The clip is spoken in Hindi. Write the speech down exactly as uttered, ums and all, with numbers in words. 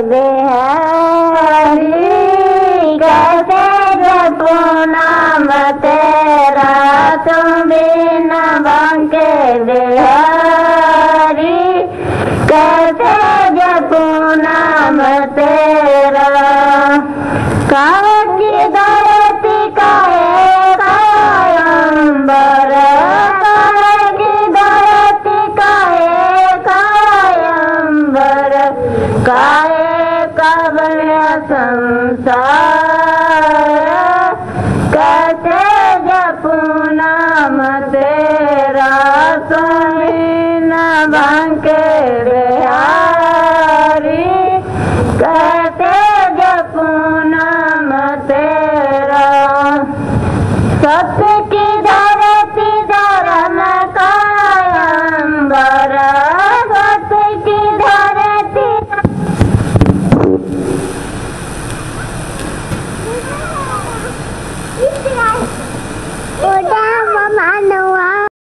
बिहारी कैसे जपू नाम तेरा तुम बिना बांके बिहारी कैसे जपू नाम तेरा। काहे की धरती काहे कायंबर काहे की धरती काहे कायंबर काहे कबल संसार कैसे जपू नाम तेरा तुम न बांके